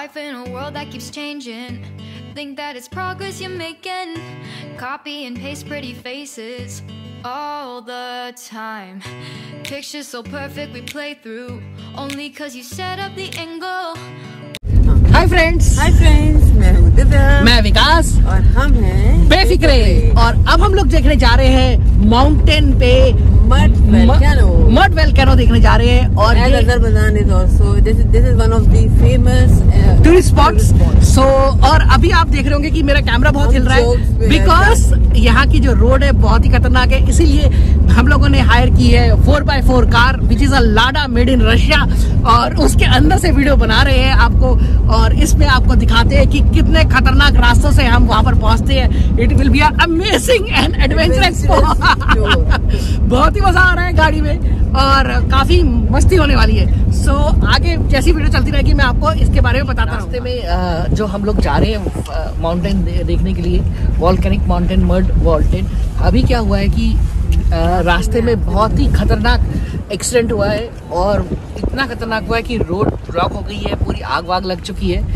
life in a world that keeps changing. Think that it's progress you're making. Copy and paste pretty faces all the time. Pictures so perfect we play through only cause you set up the angle. Hi friends, मैं हूँ दिव्या, मैं विकास और हम हैं बेफिक्रे। और अब हम लोग देखने जा रहे हैं माउंटेन पे मड वोल्केनो देखने जा रहे हैं। और Azerbaijan is also this is one of the famous tourist spots. So और अभी आप देख रहे होंगे कि मेरा कैमरा बहुत हिल रहा है बिकॉज यहाँ की जो रोड है बहुत ही खतरनाक है। इसीलिए हम लोगों ने हायर की है 4x4 car which is a Lada made in Russia, और उसके अंदर से वीडियो बना रहे हैं आपको। और इसमें आपको दिखाते हैं कि कितने खतरनाक रास्तों से हम वहां पर पहुंचते हैं। It will be amazing and adventurous. बहुत ही मजा आ रहा है गाड़ी में और काफी मस्ती होने वाली है। सो आगे जैसी वीडियो चलती रहेगी मैं आपको इसके बारे में बताता हूँ। रास्ते में जो हम लोग जा रहे हैं माउंटेन देखने के लिए, वॉल्केनिक माउंटेन, मड वॉल्टेन। अभी क्या हुआ है कि रास्ते में बहुत ही खतरनाक एक्सीडेंट हुआ है, और इतना खतरनाक हुआ है कि रोड ब्लॉक हो गई है, पूरी आग वाग लग चुकी है।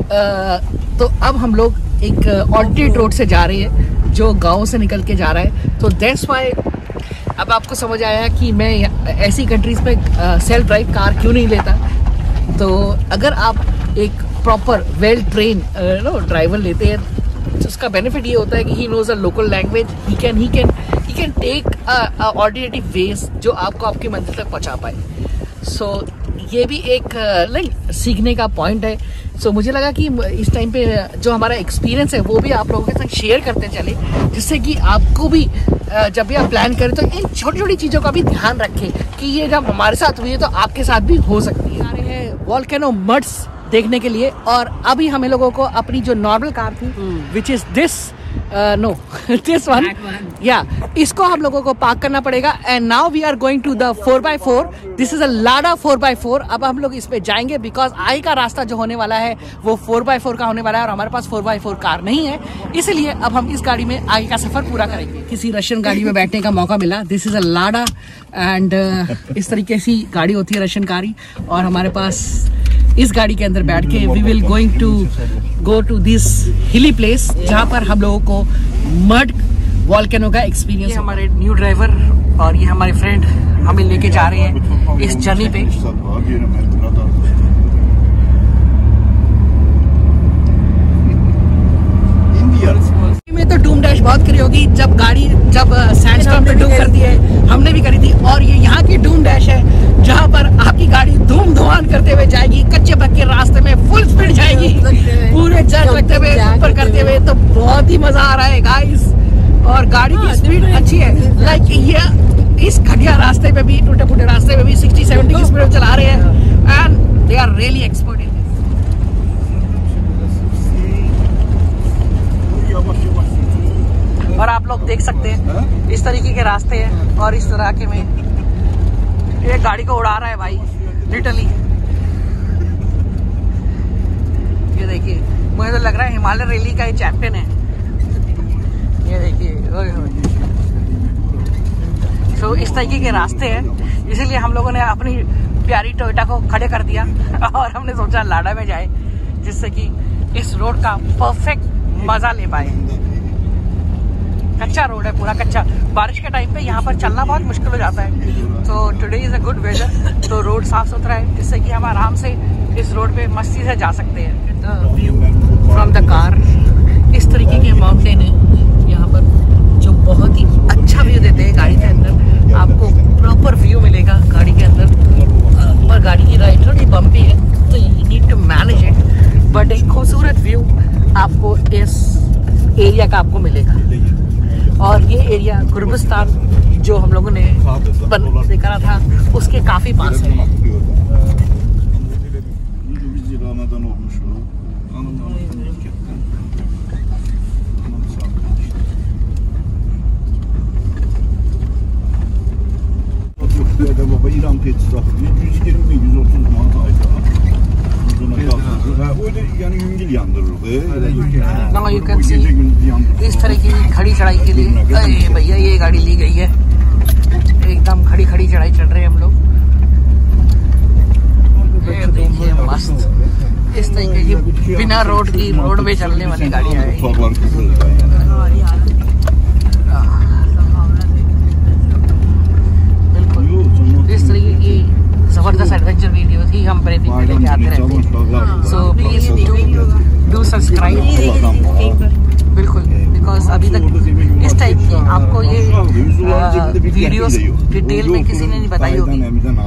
तो अब हम लोग एक ऑल्टरनेट रोड से जा रहे हैं जो गांव से निकल के जा रहा है। तो दैट्स व्हाई अब आपको समझ आया कि मैं ऐसी कंट्रीज में सेल्फ ड्राइव कार क्यों नहीं लेता। तो अगर आप एक प्रॉपर वेल ट्रेन ड्राइवर लेते हैं तो उसका बेनिफिट ये होता है कि he knows a local language, he can take alternative ways जो आपको आपकी मंजिल तक पहुंचा पाए। सो ये भी एक सीखने का पॉइंट है। सो मुझे लगा कि इस टाइम पे जो हमारा एक्सपीरियंस है वो भी आप लोगों के साथ शेयर करते चले, जिससे कि आपको भी जब भी आप प्लान करें तो इन छोटी छोटी चीज़ों का भी ध्यान रखें कि ये जब हमारे साथ हुई है तो आपके साथ भी हो सकती है। आ रहे हैं वॉल्केनो मड्स देखने के लिए, और अभी हमें लोगों को अपनी जो नॉर्मल कार थी which is this this one, या इसको हम लोगों को पार्क करना पड़ेगा। And now we are going to the 4x4। This is a Lada 4x4। अब हम लोग इस पे जाएंगे बिकॉज आगे का रास्ता जो होने वाला है वो 4x4 का होने वाला है, और हमारे पास 4x4 कार नहीं है, इसलिए अब हम इस गाड़ी में आगे का सफर पूरा करेंगे। किसी रशियन गाड़ी में बैठने का मौका मिला। This is a Lada and इस तरीके से गाड़ी होती है रशियन कारी, और हमारे पास इस गाड़ी के अंदर बैठ के we will going to go to this hilly place जहाँ पर हम लोगों को मड वॉल्केनो का एक्सपीरियंस। ये हमारे न्यू ड्राइवर और ये हमारे फ्रेंड हमें लेके जा रहे हैं इस जर्नी पे। में तो डूम डैश बहुत करी होगी जब गाड़ी सैंडस्टॉर्म पे डूम करती है, हमने भी करी थी। और ये यहाँ की डूम डैश है जहाँ पर आपकी गाड़ी धूम धुआं करते हुए जाएगी, कच्चे पक्के रास्ते में फुल स्पीड जाएगी, पूरे जर्क लगते हुए ऊपर करते हुए। तो बहुत ही मजा आ रहा है गाइस, और गाड़ी की स्पीड अच्छी है। लाइक ये इस घटिया रास्ते पे भी, टूटे फूटे रास्ते में भी 60-70 की स्पीड में चला रहे हैं, and they are really expert in. और आप लोग देख सकते हैं इस तरीके के रास्ते हैं, और इस तरह के में एक गाड़ी को उड़ा रहा है भाई लिटरली। ये देखिए, मुझे तो लग रहा है हिमालय रैली का ये चैंपियन है। ये देखिए, तो इस तरीके के रास्ते हैं, इसीलिए हम लोगों ने अपनी प्यारी टोयोटा को खड़े कर दिया और हमने सोचा लाडा में जाए, जिससे कि इस रोड का परफेक्ट मजा ले पाए। कच्चा रोड है, पूरा कच्चा। बारिश के टाइम पे यहाँ पर चलना बहुत मुश्किल हो जाता है। तो today is a good weather, तो रोड साफ सुथरा है, जिससे कि हम आराम से इस रोड पे मस्ती से जा सकते हैं। The view from the car, इस तरीके के माउंटेन है यहाँ पर जो बहुत ही अच्छा व्यू देते हैं। गाड़ी के अंदर आपको प्रॉपर व्यू मिलेगा गाड़ी के अंदर, और गाड़ी की राइड थोड़ी बम्पी है तो you need to manage it, but एक खूबसूरत व्यू आपको इस एरिया का आपको मिलेगा। और ये एरिया गुरबिस्तान जो हम लोगों ने देखा था उसके काफी पास है। Now you can see इस तरह की खड़ी चढ़ाई के लिए भैया ये गाड़ी ली गई है, एकदम खड़ी खड़ी चढ़ाई चढ़ रहे हैं हम लोग। ये देखिए मस्त इस तरीके की बिना रोड की रोड में चलने वाली गाड़ियाँ हैं। बिल्कुल इस तरीके की जबरदस्त एडवेंचर वीडियोस ही हम अपने फीड लेके आते रहते हैं। So please do subscribe. बिल्कुल, बिकॉज अभी तक इस टाइप की आपको ये वीडियोस डिटेल में किसी ने नहीं बताई होगी।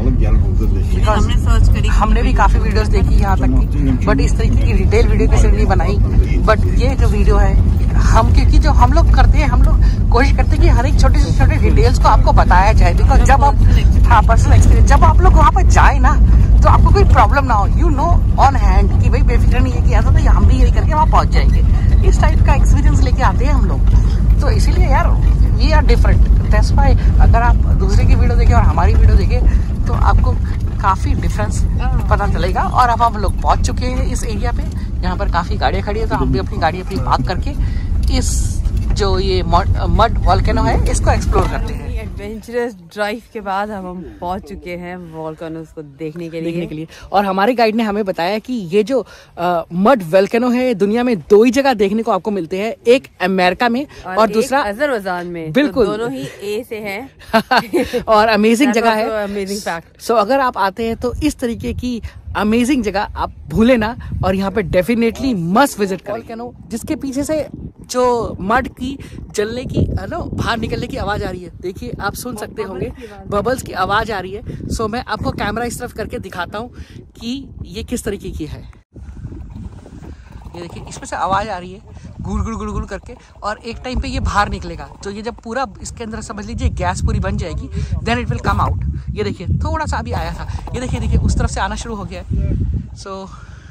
बिकॉज हमने भी काफी वीडियोस देखी यहाँ तक की, बट इस तरीके की डिटेल वीडियो किसी ने नहीं बनाई। बट ये जो वीडियो है हम, क्योंकि जो हम लोग करते हैं, हम लोग कोशिश करते हैं कि हर एक छोटे से छोटे डिटेल्स को आपको बताया जाए। बिकॉज जब आप पर्सनल एक्सपीरियंस, जब आप लोग वहाँ पर जाए ना, तो आपको कोई प्रॉब्लम ना हो, यू नो ऑन हैंड कि भाई बेफिक्र नहीं है कि ऐसा तो हम भी यही करके वहाँ पहुँच जाएंगे। इस टाइप का एक्सपीरियंस लेके आते हैं हम लोग। तो इसीलिए यार we are different. That's why अगर आप दूसरे की वीडियो देखें और हमारी वीडियो देखें तो आपको काफ़ी डिफरेंस पता चलेगा। और अब हम लोग पहुँच चुके हैं इस एरिया पे, यहाँ पर काफ़ी गाड़ियाँ खड़ी है। तो हम भी अपनी गाड़ी अपनी पार्क करके इस जो ये मड वॉल्केनो है इसको एक्सप्लोर करते हैं। एडवेंचरस ड्राइव के बाद अब हम पहुंच चुके हैं वॉल्केनोस को देखने के लिए। और हमारे गाइड ने हमें बताया कि ये जो मड वॉल्केनो है दुनिया में 2 ही जगह देखने को आपको मिलते हैं, एक अमेरिका में और दूसरा अजरबैजान में। बिल्कुल, तो दोनों ही ए से हैं। और अमेजिंग जगह है, अमेजिंग फैक्ट। सो अगर आप आते हैं तो इस तरीके की अमेजिंग जगह आप भूले ना, और यहाँ पे डेफिनेटली मस्ट विजिट करें। वॉल्केनो जिसके पीछे से जो मड की जलने की बाहर निकलने की आवाज आ रही है, देखिए आप सुन सकते होंगे, बबल्स की आवाज आ रही है। सो मैं आपको कैमरा इस तरफ करके दिखाता हूँ कि ये किस तरीके की है। ये देखिए इसमें से आवाज आ रही है गुड़ गुड़ गुड़ गुड़ करके, और एक टाइम पे ये बाहर निकलेगा। तो ये जब पूरा इसके अंदर समझ लीजिए गैस पूरी बन जाएगी, then it will come out. ये देखिए थोड़ा सा अभी आया था, ये देखिए उस तरफ से आना शुरू हो गया है। सो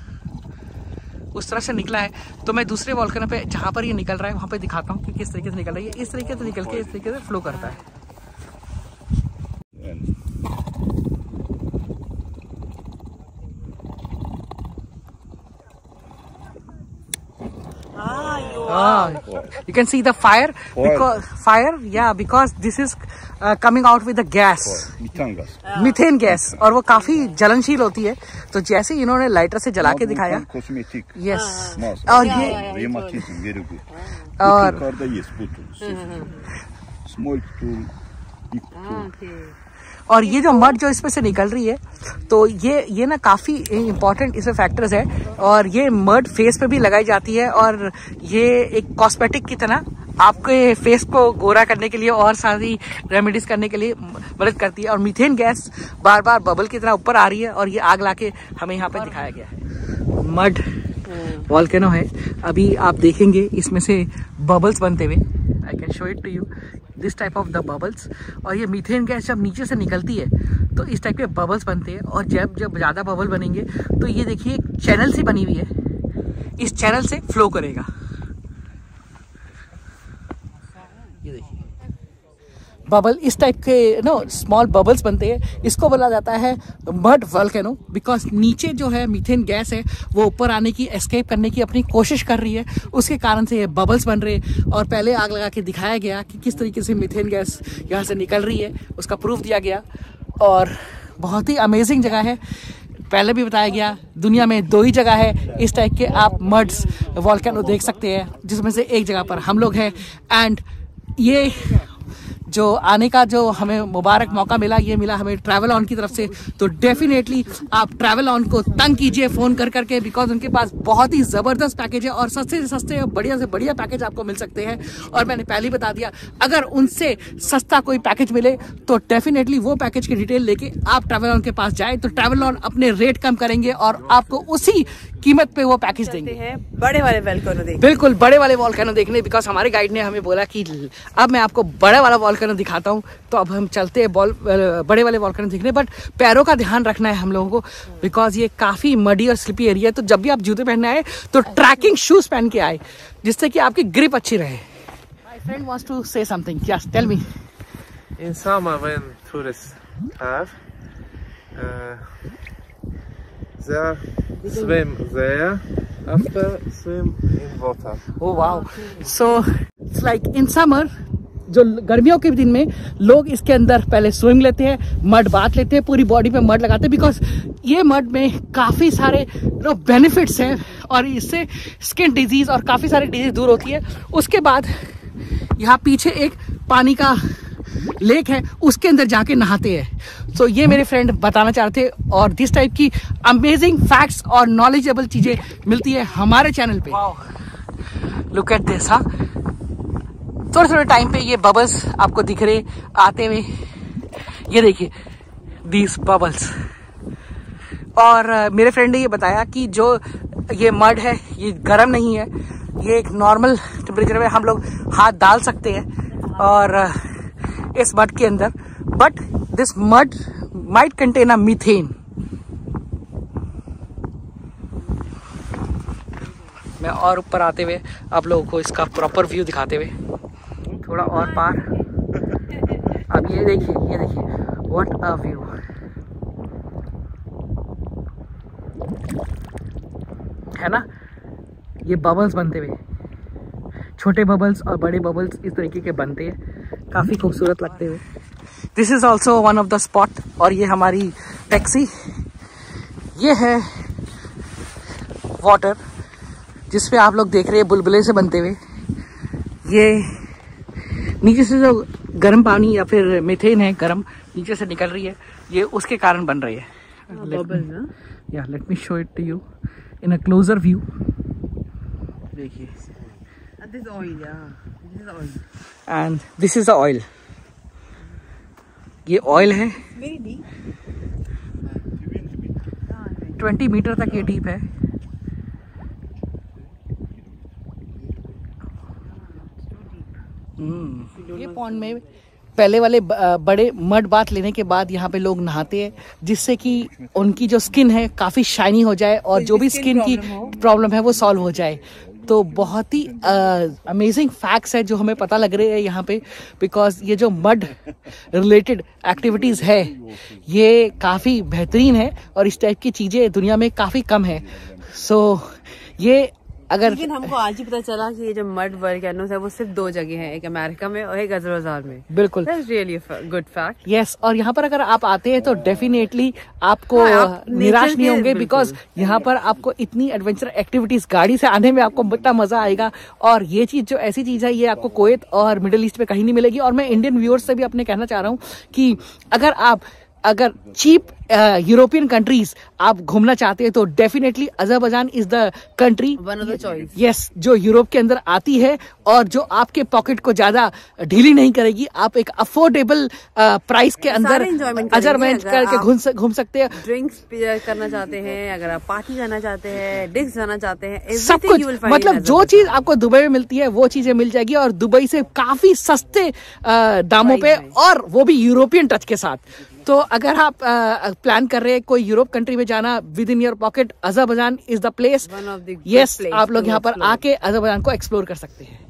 उस तरफ से निकला है। तो मैं दूसरे वॉल्केनो पे जहाँ पर ये निकल रहा है वहाँ पे दिखाता हूँ कि किस तरीके से निकल रहा है। ये इस तरीके से निकल के इस तरीके से फ्लो करता है। You can see the fire. Because this is coming out with the gas, methane gas, और वो काफी जलनशील होती है। तो जैसे इन्होंने लाइटर से जला के दिखाया, यस, और ये और ये जो मड जो इसमें से निकल रही है, तो ये ना काफ़ी इम्पोर्टेंट इसमें फैक्टर्स है। और ये मड फेस पे भी लगाई जाती है, और ये एक कॉस्मेटिक की तरह आपके फेस को गोरा करने के लिए और सारी रेमेडीज करने के लिए मदद करती है। और मीथेन गैस बार बार बबल की तरह ऊपर आ रही है, और ये आग लाके हमें यहाँ पे दिखाया गया है। मड वॉल्केनो है, अभी आप देखेंगे इसमें से बबल्स बनते हुए। I can show it to you, this type of the bubbles. और ये मीथेन गैस जब नीचे से निकलती है तो इस टाइप के बबल्स बनते हैं। और जब ज़्यादा बबल बनेंगे तो ये देखिए एक चैनल सी बनी हुई है, इस चैनल से फ्लो करेगा। ये देखिए बबल इस टाइप के स्मॉल बबल्स बनते हैं। इसको बोला जाता है मड वॉल्केनो, बिकॉज नीचे जो है मीथेन गैस है वो ऊपर आने की, एस्केप करने की अपनी कोशिश कर रही है, उसके कारण से ये बबल्स बन रहे हैं। और पहले आग लगा के दिखाया गया कि किस तरीके से मीथेन गैस यहाँ से निकल रही है, उसका प्रूफ दिया गया। और बहुत ही अमेजिंग जगह है। पहले भी बताया गया दुनिया में 2 ही जगह है इस टाइप के आप मड्स वॉल्केनो देख सकते हैं, जिसमें से एक जगह पर हम लोग हैं। एंड ये जो आने का जो हमें मुबारक मौका मिला, ये मिला हमें ट्रैवल ऑन की तरफ से। तो डेफिनेटली आप ट्रैवल ऑन को तंग कीजिए फ़ोन कर करके, बिकॉज उनके पास बहुत ही ज़बरदस्त पैकेज है, और सस्ते से सस्ते और बढ़िया से बढ़िया पैकेज आपको मिल सकते हैं। और मैंने पहले ही बता दिया, अगर उनसे सस्ता कोई पैकेज मिले तो डेफिनेटली वो पैकेज की डिटेल लेके आप ट्रैवल ऑन के पास जाए, तो ट्रैवल ऑन अपने रेट कम करेंगे और आपको उसी कीमत पे वो पैकेज देंगे। बड़े वाले वॉल्केनो देखने, बिल्कुल बड़े वाले वॉल्केनो देखने, बिकॉज हमारे गाइड ने हमें बोला कि अब मैं आपको बड़ा वाला वॉल्केनो दिखाता हूँ। तो अब हम चलते हैं बड़े वाले वॉल्केनो देखने। बट पैरों का ध्यान रखना है हम लोगों को, बिकॉज ये काफी मडी और स्लिपी एरिया है। तो जब भी आप जूते पहनने आए तो ट्रैकिंग शूज पहन के आए, जिससे कि आपकी ग्रिप अच्छी रहे। My friend wants to say something, yes tell me. In summer, when tourists have, they swim there, after swim in water. Oh wow! So it's like in summer, जो गर्मियों के दिन में लोग इसके अंदर पहले स्विम लेते हैं, मड बाथ लेते हैं, पूरी बॉडी पे मड लगाते हैं, बिकॉज ये मड में काफ़ी सारे बेनिफिट्स हैं और इससे स्किन डिजीज़ और काफ़ी सारी डिजीज़ दूर होती है। उसके बाद यहाँ पीछे एक पानी का लेक है, उसके अंदर जाके नहाते हैं। तो ये मेरे फ्रेंड बताना चाहते थे और दिस टाइप की अमेजिंग फैक्ट्स और नॉलेजेबल चीज़ें मिलती है हमारे चैनल पे। Look at this. हाँ, थोड़े थोड़े टाइम पे ये बबल्स आपको दिख रहे आते हुए, ये देखिए दीज बबल्स। और मेरे फ्रेंड ने ये बताया कि जो ये मड है ये गर्म नहीं है, ये एक नॉर्मल टेम्परेचर में हम लोग हाथ डाल सकते हैं और इस मड के अंदर, but this mud might contain a methane. मैं और ऊपर आते हुए आप लोगों को इसका प्रॉपर व्यू दिखाते हुए, थोड़ा और पार। अब ये देखिए व्हाट अ व्यू। है ना, ये बबल्स बनते हुए, छोटे बबल्स और बड़े बबल्स इस तरीके के बनते हैं, काफ़ी खूबसूरत लगते हुए। This is also one of the spot. और ये हमारी टैक्सी, ये है वाटर जिसपे आप लोग देख रहे हैं बुलबुले से बनते हुए। ये नीचे से जो गर्म पानी या फिर मीथेन है, गर्म नीचे से निकल रही है, ये उसके कारण बन रही है। Let me show it to you in a closer view. देखिए, and this is the oil. ये ऑयल है, 20 मीटर तक ये डीप है। ये पॉन्ड में पहले वाले बड़े मड बाथ लेने के बाद यहाँ पे लोग नहाते हैं, जिससे कि उनकी जो स्किन है काफ़ी शाइनी हो जाए और जो भी स्किन की प्रॉब्लम है वो सॉल्व हो जाए। तो बहुत ही अमेजिंग फैक्ट्स है जो हमें पता लग रहे हैं यहाँ पे, बिकॉज ये जो मड रिलेटेड एक्टिविटीज़ है ये काफ़ी बेहतरीन है और इस टाइप की चीज़ें दुनिया में काफ़ी कम है। सो ये अगर लेकिन हमको आज ही पता चला कि ये जो मड वोल्केनोस है वो सिर्फ 2 जगह हैं, एक अमेरिका में और एक अज़रबैजान में। बिल्कुल, रियली गुड फैक्ट। यस, और यहाँ पर अगर आप आते हैं तो डेफिनेटली आपको निराश नहीं होंगे, बिकॉज यहाँ पर आपको इतनी एडवेंचर एक्टिविटीज, गाड़ी से आने में आपको इतना मजा आएगा। और ये चीज जो ऐसी चीज है ये आपको कुवैत और मिडिल ईस्ट में कहीं नहीं मिलेगी। और मैं इंडियन व्यूअर्स से भी अपने कहना चाह रहा हूँ कि अगर चीप यूरोपियन कंट्रीज आप घूमना चाहते हैं तो definitely Azerbaijan is the country, one of the choice. Yes, जो यूरोप के अंदर आती है और जो आपके पॉकेट को ज्यादा ढीली नहीं करेगी। आप एक अफोर्डेबल प्राइस के अंदर एंजॉयमेंट करके घूम सकते हैं। ड्रिंक्स करना चाहते हैं, अगर आप पार्टी करना चाहते हैं, डिस्क जाना चाहते हैं, सब कुछ, मतलब जो चीज आपको दुबई में मिलती है वो चीजें मिल जाएगी और दुबई से काफी सस्ते दामों पे, और वो भी यूरोपियन टच के साथ। तो अगर आप प्लान कर रहे हैं कोई यूरोप कंट्री में जाना within your pocket, Azerbaijan is the place. Yes, आप लोग यहाँ पर आके अज़रबैजान को एक्सप्लोर कर सकते हैं।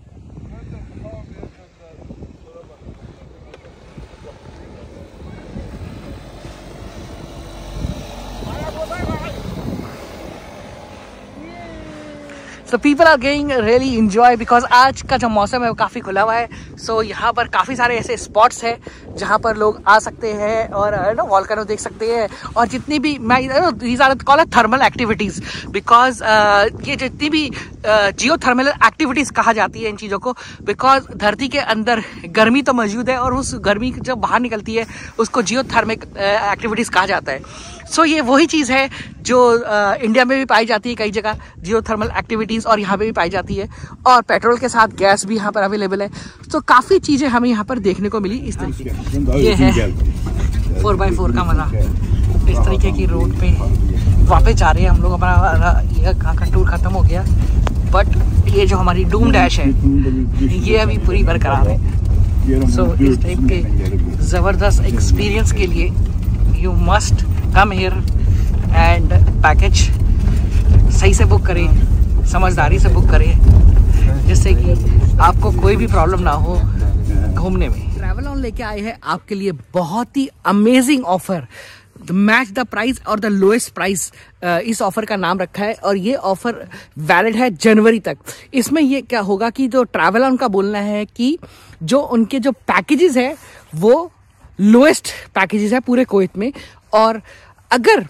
So people are getting really enjoy because आज का जो मौसम है वो काफ़ी खुला हुआ है। So यहाँ पर काफ़ी सारे ऐसे स्पॉट्स हैं जहाँ पर लोग आ सकते हैं और वॉल्केनो देख सकते हैं। और जितनी भी these are called thermal activities, because ये जितनी भी जियो थर्मल एक्टिविटीज़ कहा जाती है इन चीज़ों को, बिकॉज धरती के अंदर गर्मी तो मौजूद है और उस गर्मी जब बाहर निकलती है उसको जियो थर्मिक एक्टिविटीज़ कहा जाता है। सो ये वही चीज़ है जो इंडिया में भी पाई जाती है कई जगह, जियो थर्मल एक्टिविटीज़, और यहाँ पे भी पाई जाती है। और पेट्रोल के साथ गैस भी यहाँ पर अवेलेबल है। तो काफ़ी चीज़ें हमें यहाँ पर देखने को मिली इस तरीके की। ये है 4x4 का मज़ा। इस तरीके की रोड पे वापस जा रहे हैं हम लोग। हमारा ये कहाँ का टूर ख़त्म हो गया, बट ये जो हमारी डूम डैश है ये अभी पूरी बरकरार है। सो इस टाइप के ज़बरदस्त एक्सपीरियंस के लिए you must come here and package सही से बुक करें, समझदारी से बुक करें, जिससे कि आपको कोई भी प्रॉब्लम ना हो घूमने में। ट्रैवल ऑन लेके आए हैं आपके लिए बहुत ही amazing offer, match the price और द लोएस्ट प्राइस, इस ऑफर का नाम रखा है। और ये ऑफर वैलिड है जनवरी तक। इसमें ये क्या होगा कि जो ट्रैवल ऑन का बोलना है कि जो उनके जो पैकेजेस है वो लोएस्ट पैकेजेस है पूरे कुवैत में। और अगर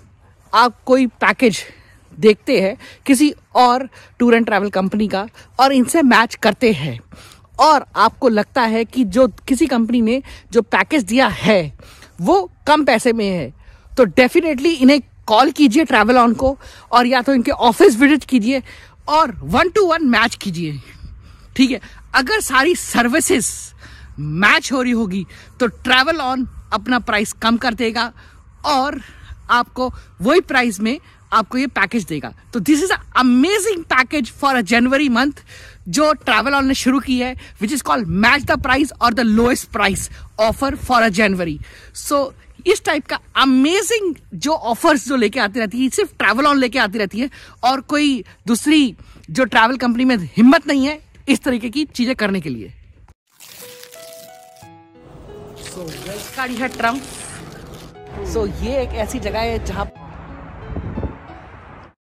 आप कोई पैकेज देखते हैं किसी और टूर एंड ट्रैवल कंपनी का और इनसे मैच करते हैं और आपको लगता है कि जो किसी कंपनी ने जो पैकेज दिया है वो कम पैसे में है, तो डेफिनेटली इन्हें कॉल कीजिए ट्रैवल ऑन को, और या तो इनके ऑफिस विजिट कीजिए और 1-to-1 मैच कीजिए। ठीक है, अगर सारी सर्विसेज मैच हो रही होगी तो ट्रैवल ऑन अपना प्राइस कम कर देगा और आपको वही प्राइस में आपको ये पैकेज देगा। तो this is amazing package for a January month जो ट्रैवल ऑन ने शुरू की है, which is called match the price और the lowest price offer for a January. So इस टाइप का अमेजिंग जो ऑफर्स जो लेके आती रहती है सिर्फ ट्रैवल ऑन लेके आती रहती है, और कोई दूसरी जो ट्रैवल कंपनी में हिम्मत नहीं है इस तरीके की चीजें करने के लिए। सो गाड़ी है ट्रम्प। सो ये एक ऐसी जगह है जहां